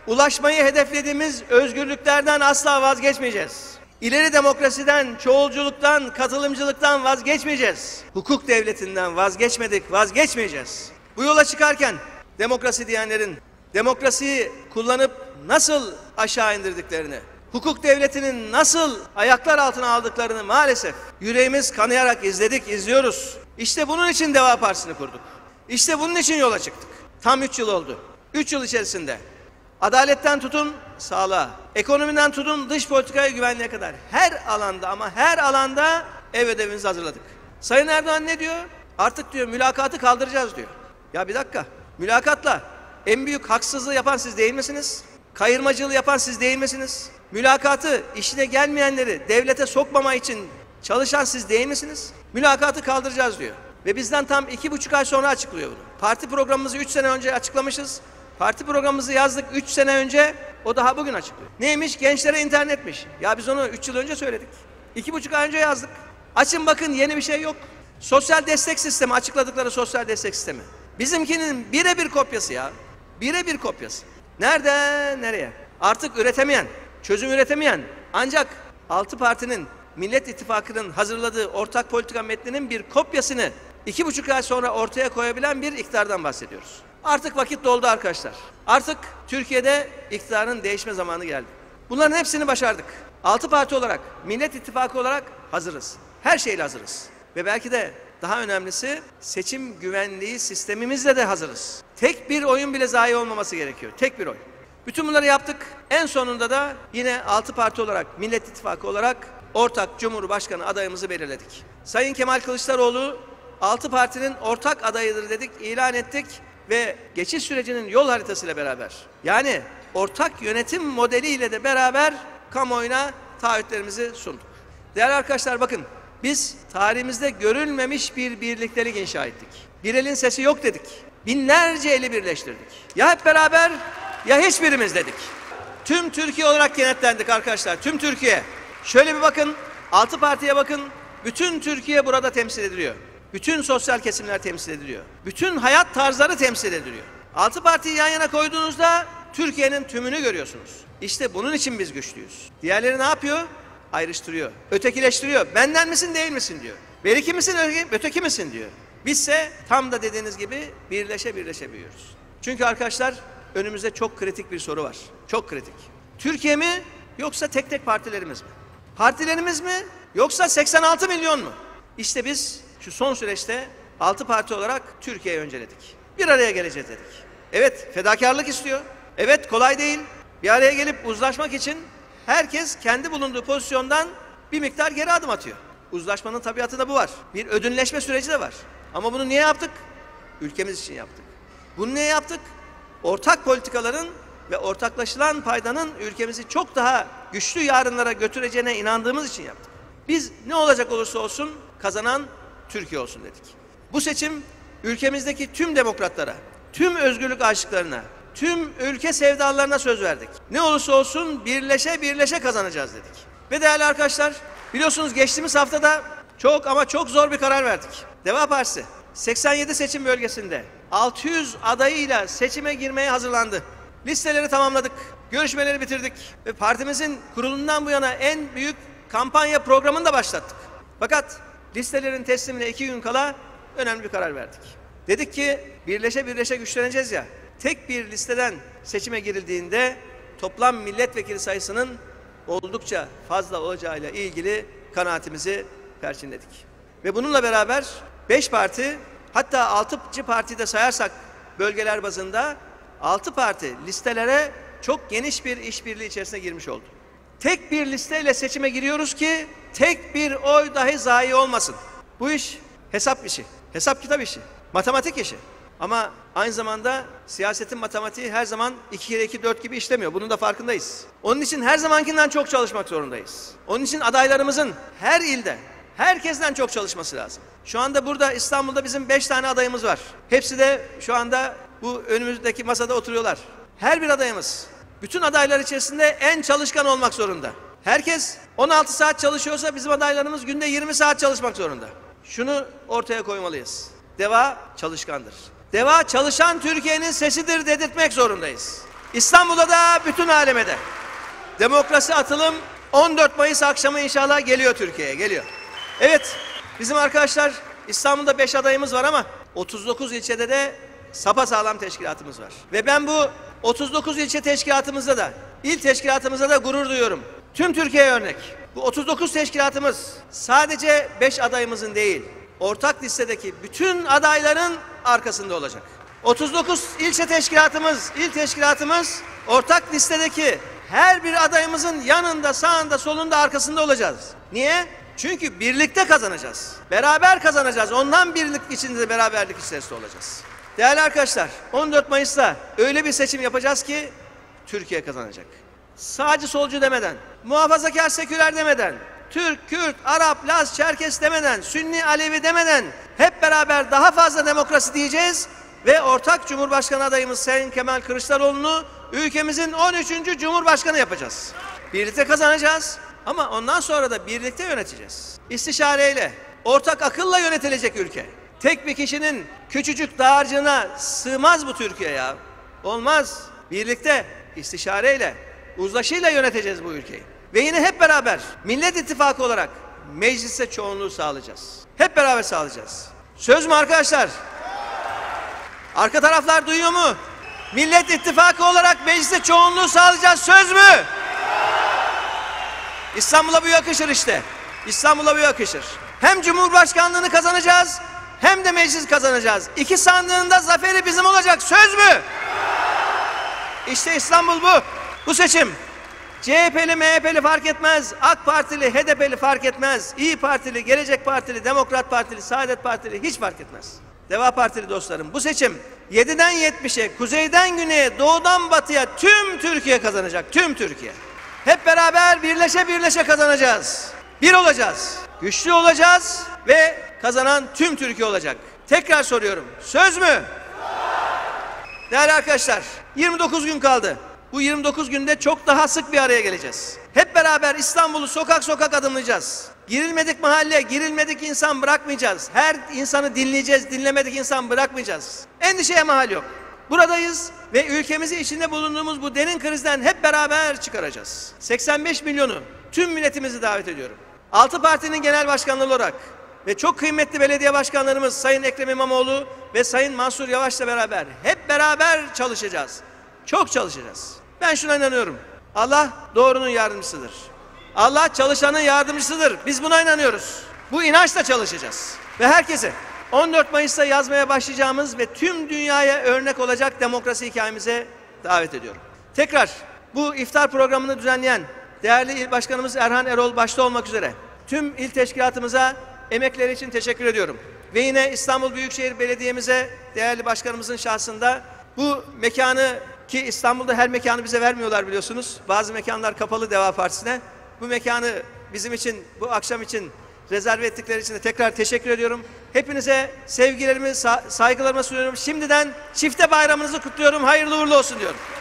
ulaşmayı hedeflediğimiz özgürlüklerden asla vazgeçmeyeceğiz. İleri demokrasiden, çoğulculuktan, katılımcılıktan vazgeçmeyeceğiz. Hukuk devletinden vazgeçmedik, vazgeçmeyeceğiz. Bu yola çıkarken demokrasi diyenlerin demokrasiyi kullanıp nasıl aşağı indirdiklerini, hukuk devletinin nasıl ayaklar altına aldıklarını maalesef yüreğimiz kanayarak izledik, izliyoruz. İşte bunun için Deva Partisi'ni kurduk. İşte bunun için yola çıktık. Tam 3 yıl oldu. 3 yıl içerisinde adaletten tutun sağlığa, ekonomiden tutun dış politikaya, güvenliğe kadar her alanda ama her alanda ev ödevimizi hazırladık. Sayın Erdoğan ne diyor? Artık diyor mülakatı kaldıracağız diyor. Ya bir dakika, mülakatla en büyük haksızlığı yapan siz değil misiniz? Kayırmacılığı yapan siz değil misiniz? Mülakatı işine gelmeyenleri devlete sokmama için çalışan siz değil misiniz? Mülakatı kaldıracağız diyor. Ve bizden tam 2,5 ay sonra açıklıyor bunu. Parti programımızı 3 sene önce açıklamışız. Parti programımızı yazdık 3 sene önce, o daha bugün açıklıyor. Neymiş? Gençlere internetmiş. Ya biz onu 3 yıl önce söyledik. 2,5 ay önce yazdık. Açın bakın, yeni bir şey yok. Sosyal destek sistemi, açıkladıkları sosyal destek sistemi. Bizimkinin birebir kopyası ya. Birebir kopyası. Nereden nereye? Artık üretemeyen, çözüm üretemeyen, ancak 6 partinin, Millet İttifakı'nın hazırladığı ortak politika metninin bir kopyasını 2,5 ay sonra ortaya koyabilen bir iktidardan bahsediyoruz. Artık vakit doldu arkadaşlar. Artık Türkiye'de iktidarın değişme zamanı geldi. Bunların hepsini başardık. 6 parti olarak, Millet İttifakı olarak hazırız. Her şeyle hazırız. Ve belki de daha önemlisi, seçim güvenliği sistemimizle de hazırız. Tek bir oyun bile zayi olmaması gerekiyor. Tek bir oy. Bütün bunları yaptık. En sonunda da yine 6 parti olarak, Millet İttifakı olarak ortak Cumhurbaşkanı adayımızı belirledik. Sayın Kemal Kılıçdaroğlu 6 partinin ortak adayıdır dedik, ilan ettik ve geçiş sürecinin yol haritasıyla beraber, yani ortak yönetim modeliyle de beraber kamuoyuna taahhütlerimizi sunduk. Değerli arkadaşlar, bakın, biz tarihimizde görülmemiş bir birliktelik inşa ettik. Bir elin sesi yok dedik. Binlerce eli birleştirdik. Ya hep beraber ya hiçbirimiz dedik. Tüm Türkiye olarak kenetlendik arkadaşlar. Tüm Türkiye. Şöyle bir bakın, 6 partiye bakın. Bütün Türkiye burada temsil ediliyor. Bütün sosyal kesimler temsil ediliyor. Bütün hayat tarzları temsil ediliyor. 6 partiyi yan yana koyduğunuzda Türkiye'nin tümünü görüyorsunuz. İşte bunun için biz güçlüyüz. Diğerleri ne yapıyor? Ayrıştırıyor, ötekileştiriyor. Benden misin, değil misin diyor. Beriki misin, öteki misin diyor. Bizse tam da dediğiniz gibi birleşe birleşe büyüyoruz. Çünkü arkadaşlar, önümüzde çok kritik bir soru var. Çok kritik. Türkiye mi, yoksa tek tek partilerimiz mi? Partilerimiz mi, yoksa 86 milyon mu? İşte biz şu son süreçte 6 parti olarak Türkiye'yi önceledik. Bir araya geleceğiz dedik. Evet, fedakarlık istiyor. Evet, kolay değil. Bir araya gelip uzlaşmak için herkes kendi bulunduğu pozisyondan bir miktar geri adım atıyor. Uzlaşmanın tabiatında bu var. Bir ödünleşme süreci de var. Ama bunu niye yaptık? Ülkemiz için yaptık. Bunu niye yaptık? Ortak politikaların ve ortaklaşılan paydanın ülkemizi çok daha güçlü yarınlara götüreceğine inandığımız için yaptık. Biz ne olacak olursa olsun kazanan Türkiye olsun dedik. Bu seçim ülkemizdeki tüm demokratlara, tüm özgürlük aşıklarına, tüm ülke sevdalarına söz verdik. Ne olursa olsun birleşe birleşe kazanacağız dedik. Ve değerli arkadaşlar, biliyorsunuz geçtiğimiz haftada çok ama çok zor bir karar verdik. Deva Partisi 87 seçim bölgesinde 600 adayıyla seçime girmeye hazırlandı. Listeleri tamamladık, görüşmeleri bitirdik ve partimizin kurulundan bu yana en büyük kampanya programını da başlattık. Fakat listelerin teslimine 2 gün kala önemli bir karar verdik. Dedik ki birleşe birleşe güçleneceğiz ya. Tek bir listeden seçime girildiğinde toplam milletvekili sayısının oldukça fazla olacağıyla ilgili kanaatimizi perçinledik. Ve bununla beraber 5 parti, hatta 6. partiyi de sayarsak bölgeler bazında 6 parti listelere çok geniş bir işbirliği içerisine girmiş oldu. Tek bir listeyle seçime giriyoruz ki tek bir oy dahi zayi olmasın. Bu iş hesap işi, hesap kitap işi, matematik işi. Ama aynı zamanda siyasetin matematiği her zaman 2 kere 2 4 gibi işlemiyor. Bunun da farkındayız. Onun için her zamankinden çok çalışmak zorundayız. Onun için adaylarımızın her ilde herkesten çok çalışması lazım. Şu anda burada İstanbul'da bizim 5 tane adayımız var. Hepsi de şu anda bu önümüzdeki masada oturuyorlar. Her bir adayımız bütün adaylar içerisinde en çalışkan olmak zorunda. Herkes 16 saat çalışıyorsa bizim adaylarımız günde 20 saat çalışmak zorunda. Şunu ortaya koymalıyız. Deva çalışkandır. Deva çalışan Türkiye'nin sesidir dedirtmek zorundayız. İstanbul'da da bütün aleme de. Demokrasi atılım 14 Mayıs akşamı inşallah geliyor Türkiye'ye, geliyor. Evet, bizim arkadaşlar İstanbul'da 5 adayımız var ama 39 ilçede de sapasağlam teşkilatımız var. Ve ben bu 39 ilçe teşkilatımızda da, il teşkilatımızda da gurur duyuyorum. Tüm Türkiye'ye örnek. Bu 39 teşkilatımız sadece 5 adayımızın değil, ortak listedeki bütün adayların arkasında olacak. 39 ilçe teşkilatımız, il teşkilatımız ortak listedeki her bir adayımızın yanında, sağında, solunda, arkasında olacağız. Niye? Çünkü birlikte kazanacağız. Beraber kazanacağız. Ondan birlik içinde, beraberlik içerisinde olacağız. Değerli arkadaşlar, 14 Mayıs'ta öyle bir seçim yapacağız ki Türkiye kazanacak. Sağcı solcu demeden, muhafazakar seküler demeden, Türk, Kürt, Arap, Laz, Çerkes demeden, Sünni, Alevi demeden hep beraber daha fazla demokrasi diyeceğiz ve ortak Cumhurbaşkanı adayımız Sayın Kemal Kılıçdaroğlu'nu ülkemizin 13. Cumhurbaşkanı yapacağız. Birlikte kazanacağız ama ondan sonra da birlikte yöneteceğiz. İstişareyle, ortak akılla yönetilecek ülke. Tek bir kişinin küçücük dağarcığına sığmaz bu Türkiye ya. Olmaz. Birlikte, istişareyle, uzlaşıyla yöneteceğiz bu ülkeyi. Ve yine hep beraber Millet İttifakı olarak mecliste çoğunluğu sağlayacağız. Hep beraber sağlayacağız. Söz mü arkadaşlar? Arka taraflar duyuyor mu? Millet İttifakı olarak mecliste çoğunluğu sağlayacağız. Söz mü? İstanbul'a bu yakışır işte. İstanbul'a bu yakışır. Hem Cumhurbaşkanlığını kazanacağız, hem de meclis kazanacağız. İki sandığın da zaferi bizim olacak. Söz mü? İşte İstanbul bu. Bu seçim. CHP'li, MHP'li fark etmez. AK Partili, HDP'li fark etmez. İYİ Partili, Gelecek Partili, Demokrat Partili, Saadet Partili hiç fark etmez. Deva Partili dostlarım, bu seçim 7'den 70'e, kuzeyden güneye, doğudan batıya tüm Türkiye kazanacak. Tüm Türkiye. Hep beraber birleşe birleşe kazanacağız. Bir olacağız. Güçlü olacağız ve kazanan tüm Türkiye olacak. Tekrar soruyorum. Söz mü? Değerli arkadaşlar, 29 gün kaldı. Bu 29 günde çok daha sık bir araya geleceğiz. Hep beraber İstanbul'u sokak sokak adımlayacağız. Girilmedik mahalle, girilmedik insan bırakmayacağız. Her insanı dinleyeceğiz, dinlemedik insan bırakmayacağız. Endişeye mahal yok. Buradayız ve ülkemizi içinde bulunduğumuz bu derin krizden hep beraber çıkaracağız. 85 milyonu tüm milletimizi davet ediyorum. 6 partinin genel başkanları olarak ve çok kıymetli belediye başkanlarımız Sayın Ekrem İmamoğlu ve Sayın Mansur Yavaş'la beraber hep beraber çalışacağız. Çok çalışacağız. Ben şuna inanıyorum. Allah doğrunun yardımcısıdır. Allah çalışanın yardımcısıdır. Biz buna inanıyoruz. Bu inançla çalışacağız. Ve herkese 14 Mayıs'ta yazmaya başlayacağımız ve tüm dünyaya örnek olacak demokrasi hikayemize davet ediyorum. Tekrar bu iftar programını düzenleyen değerli il başkanımız Erhan Erol başta olmak üzere tüm il teşkilatımıza emekleri için teşekkür ediyorum. Ve yine İstanbul Büyükşehir Belediye'mize değerli başkanımızın şahsında bu mekanı, ki İstanbul'da her mekanı bize vermiyorlar biliyorsunuz. Bazı mekanlar kapalı Deva Partisi'ne. Bu mekanı bizim için, bu akşam için rezerve ettikleri için de tekrar teşekkür ediyorum. Hepinize sevgilerimi, saygılarımı sunuyorum. Şimdiden çifte bayramınızı kutluyorum. Hayırlı uğurlu olsun diyorum.